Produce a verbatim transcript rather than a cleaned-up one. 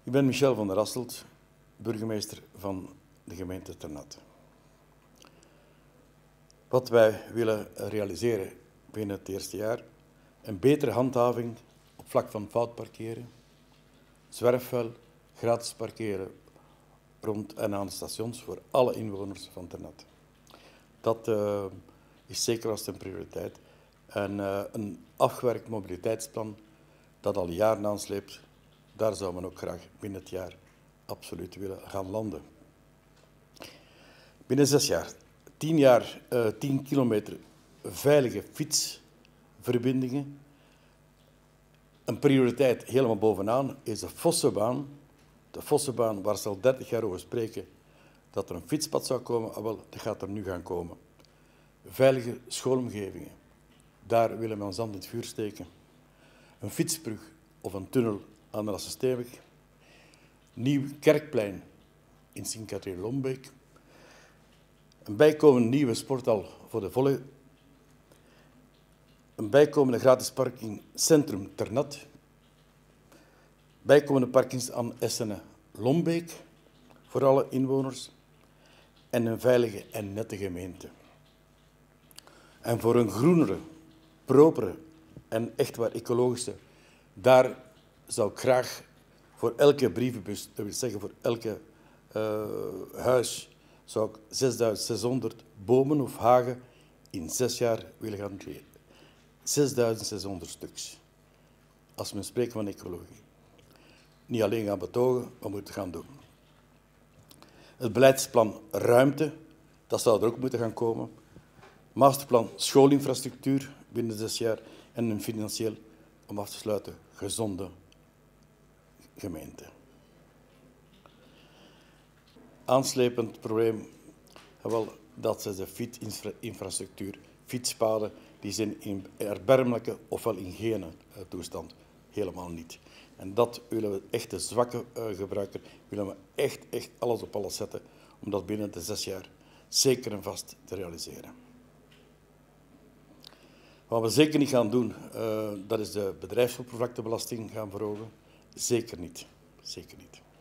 Ik ben Michel van der Hasselt, burgemeester van de gemeente Ternat. Wat wij willen realiseren binnen het eerste jaar, een betere handhaving op vlak van foutparkeren, zwerfvuil, gratis parkeren rond en aan de stations voor alle inwoners van Ternat. Dat uh, is zeker als een prioriteit. En uh, een afgewerkt mobiliteitsplan dat al jaren aansleept, daar zou men ook graag binnen het jaar absoluut willen gaan landen. Binnen zes jaar, tien jaar, uh, tien kilometer veilige fietsverbindingen. Een prioriteit helemaal bovenaan is de Vossenbaan. De Vossenbaan waar ze al dertig jaar over spreken dat er een fietspad zou komen, ah, wel, dat gaat er nu gaan komen. Veilige schoolomgevingen, daar willen we ons hand in het vuur steken. Een fietsbrug of een tunnel aan de Lassensteenweg. Nieuw kerkplein in Sint-Catherine-Lombeek. Een bijkomende nieuwe sporthal voor de volley. Een bijkomende gratis parking Centrum Ternat. Bijkomende parkings aan Essene-Lombeek voor alle inwoners. En een veilige en nette gemeente. En voor een groenere, propere en echt waar ecologische, daar zou ik graag voor elke brievenbus, dat wil zeggen voor elke uh, huis, zou ik zesduizend zeshonderd bomen of hagen in zes jaar willen gaan creëren. zesduizend zeshonderd stuks. Als we spreken van ecologie. Niet alleen gaan betogen, maar moeten gaan doen. Het beleidsplan ruimte, dat zou er ook moeten gaan komen. Masterplan schoolinfrastructuur binnen zes jaar en een financieel, om af te sluiten, gezonde gemeente. Aanslepend probleem, wel, dat is de fietsinfrastructuur, fietspaden, die zijn in erbarmelijke ofwel in geen toestand. Helemaal niet. En dat willen we echt de zwakke uh, gebruiker, willen we echt, echt alles op alles zetten om dat binnen de zes jaar zeker en vast te realiseren. Wat we zeker niet gaan doen, uh, dat is de bedrijfsoppervlaktebelasting gaan verhogen. Zeker niet. Zeker niet.